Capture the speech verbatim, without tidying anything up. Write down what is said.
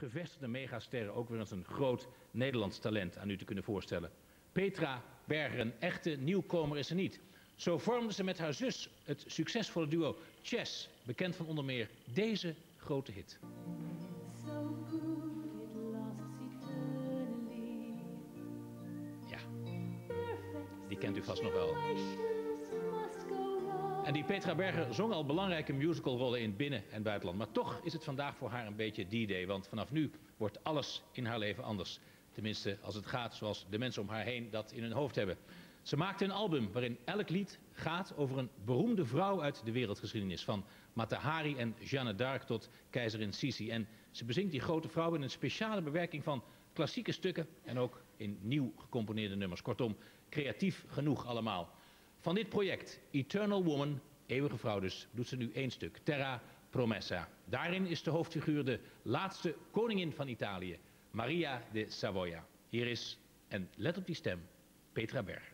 gevestigde megasterren ook weer eens een groot Nederlands talent aan u te kunnen voorstellen. Petra Berger, een echte nieuwkomer is ze niet. Zo vormde ze met haar zus het succesvolle duo Chess, bekend van onder meer deze grote hit. Ja, die kent u vast nog wel. En die Petra Berger zong al belangrijke musicalrollen in binnen- en buitenland. Maar toch is het vandaag voor haar een beetje D-Day, want vanaf nu wordt alles in haar leven anders. Tenminste, als het gaat zoals de mensen om haar heen dat in hun hoofd hebben. Ze maakte een album waarin elk lied gaat over een beroemde vrouw uit de wereldgeschiedenis. Van Mata Hari en Jeanne d'Arc tot keizerin Sisi. En ze bezingt die grote vrouw in een speciale bewerking van klassieke stukken en ook in nieuw gecomponeerde nummers. Kortom, creatief genoeg allemaal. Van dit project, Eternal Woman, eeuwige vrouw dus, doet ze nu één stuk, Terra Promessa. Daarin is de hoofdfiguur de laatste koningin van Italië, Maria de Savoia. Hier is, en let op die stem, Petra Berger.